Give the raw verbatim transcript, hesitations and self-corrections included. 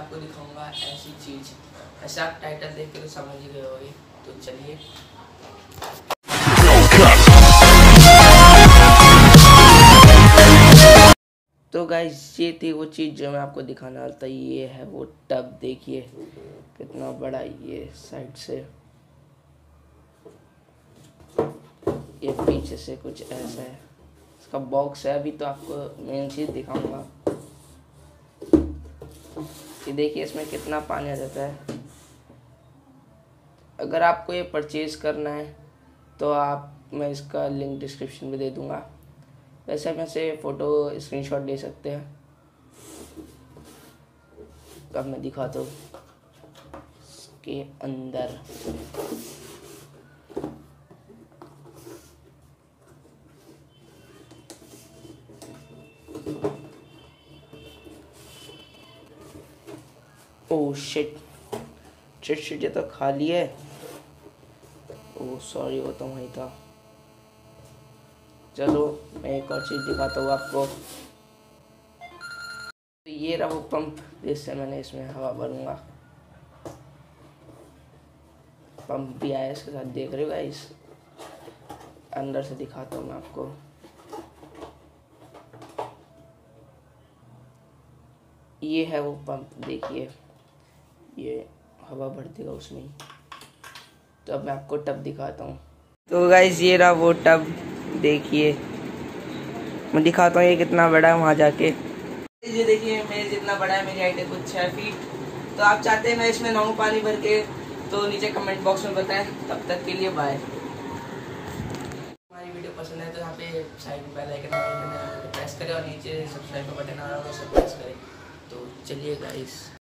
आपको दिखाऊंगा ऐसी चीज़। ऐसा आप टाइटल देख के तो समझ ही गए होगे। तो चलिए, तो गाइस ये थी वो चीज़ जो मैं आपको दिखाने वाला था। ये है वो टब, देखिए कितना बड़ा ये साइड से, ये पीछे से कुछ ऐसा है। इसका बॉक्स है, अभी तो आपको मेन चीज़ दिखाऊंगा। ये देखिए इसमें कितना पानी आ जाता है। अगर आपको ये परचेज़ करना है तो आप, मैं इसका लिंक डिस्क्रिप्शन में दे दूंगा। वैसे में से फ़ोटो स्क्रीनशॉट ले सकते हैं। तो अब मैं दिखाता हूँ इसके अंदर। ओह शिट शिट शिट ये तो खाली है। ओह सॉरी, वो तो वही था। चलो मैं एक और चीज़ दिखाता हूँ आपको। तो ये रहा वो पंप जिससे मैंने इसमें हवा भरूंगा। पंप भी आया इसके साथ, देख रहे हो गाइस। अंदर से दिखाता हूँ मैं आपको। ये है वो पंप, देखिए ये हवा भर देगा उसमें ही। तो अब मैं आपको टब दिखाता हूँ। तो गाइस ये रहा वो टब, देखिए मैं दिखाता हूँ ये कितना बड़ा है वहाँ जाके। ये देखिए मेरे जितना बड़ा है, मेरी हाइट है कुछ छः फीट। तो आप चाहते हैं मैं इसमें नहाऊं पानी भर के, तो नीचे कमेंट बॉक्स में बताएं। तब तक के लिए बाय। हमारी वीडियो पसंद है तो यहाँ पे साइड में बेल आइकन प्रेस करें और नीचे सब्सक्राइब का बटन आ रहा है उसे प्रेस करें। तो चलिए गाइस।